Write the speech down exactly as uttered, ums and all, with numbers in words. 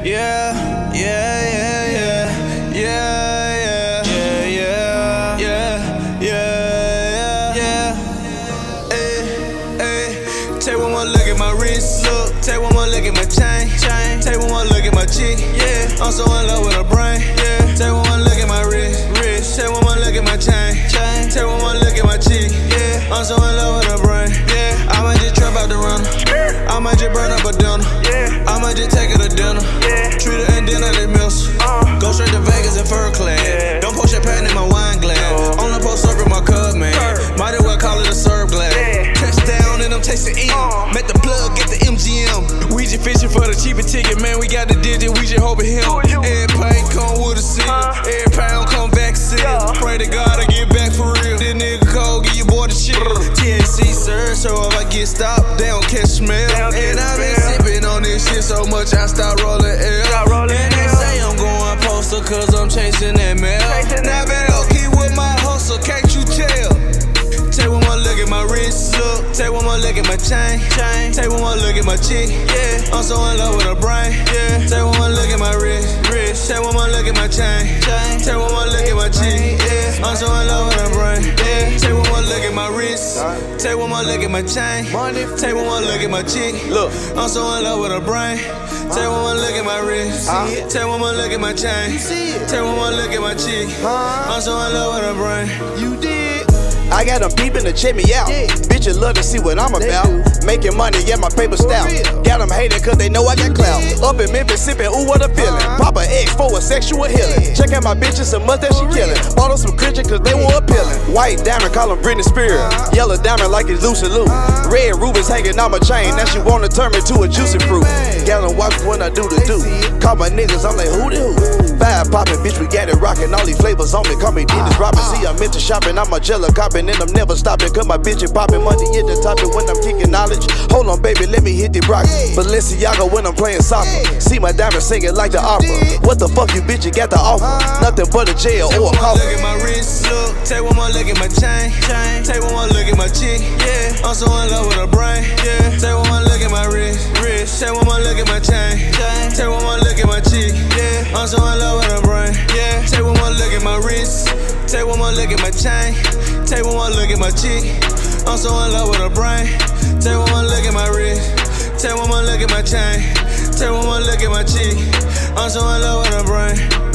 yeah, yeah, yeah, yeah, yeah, yeah, yeah, yeah, yeah, yeah. Hey, hey. Take one more look at my wrist, look. Take one more look at my chain, chain. Take one more look at my chick, yeah. I'm so in love with her brain, yeah. Take one more look at my wrist, wrist. Take one more look at my chain, chain. Take one more look at my chick, yeah. I'm so in love with her brain, yeah. I might just trap out the runner, I might just burn up a dinner, yeah. I might just take her to dinner, yeah. Treat her and dinner they miss. Uh. Go straight to Vegas in fur clad, yeah. Don't pour champagne in my wine glass, no. Only post up in my cub, man. Sure. Might as well call it a serve glass, yeah. Touchdown and I'm tasting M, uh. Met the plug, get the M G M. We just fishing for the cheapest ticket, man. We got the digit, we just hoping him. Every paint come with a seal, uh. Every pound come back seal, yeah. Pray to God I get back for real. This nigga cold, give your boy the shit. T H C sir, so if I get stopped, they don't catch smell. And I've been sipping on this shit so much I start rolling L. And they say I'm going postal cause I'm chasing that mail. Now I been low key with my hustle, can't you tell? Take one more look at my wrist, look. Take one more look at my chain, chain. Take one more look at my chick, yeah. I'm so in love with her brain, yeah. Take one more look at my wrist, wrist. Take one more look at my chain, chain. Take one more look at my chick, yeah. I'm so in love with her brain, yeah. Take one more look at my wrist, take one more look at my chain, take one more look at my chick, look. I'm so in love with her brain. Take one more look at my wrist, take one more look at my chain, take one more look at my chick. I'm so in love with her brain. You did. I got them peeping to check me out, yeah. Bitches love to see what I'm about. Making money, yeah, my paper stout. Got them hating cause they know I got clout. Up in Memphis sipping, ooh, what a feeling. Pop a X for a sexual healing. Check out my bitches, a much that she killing. Bought her some Christian cause they were appealing. White diamond, call them Britney Spears. Yellow diamond like it's Lucy Lou. Red rubies hanging on my chain, now she wanna turn me to a juicy fruit. Got them watch when I do the do. Call my niggas, I'm like, who the who? Five poppin', bitch, we got it rockin'. All these flavors on me, call me Dennis Robin. See, I'm into shopping, I'm a jello coppin', and I'm never stopping. Cause my bitch is poppin', money at the top when I'm kicking knowledge. Hold on, baby, let me hit the rock. Balenciaga when I'm playing soccer. See my diamond singing like the opera. What the fuck you bitch, you got to offer? Nothing but a jail or a coffin. Look at my wrist, look. Take one more look at my chain, chain. Take one more look at my chick, yeah. I'm so in love with her brain, yeah. Take one more look at my wrist, wrist. Take one more look at my chain, chain. Take one more look at my chick, yeah. I'm so in love with her brain, yeah. Take one more look at my wrist, take one more look at my chain, take one more look at my chick. I'm so in love with her brain. Take one more look at my wrist, take one more look at my chain, take one more look at my chick. I'm so in love with her brain.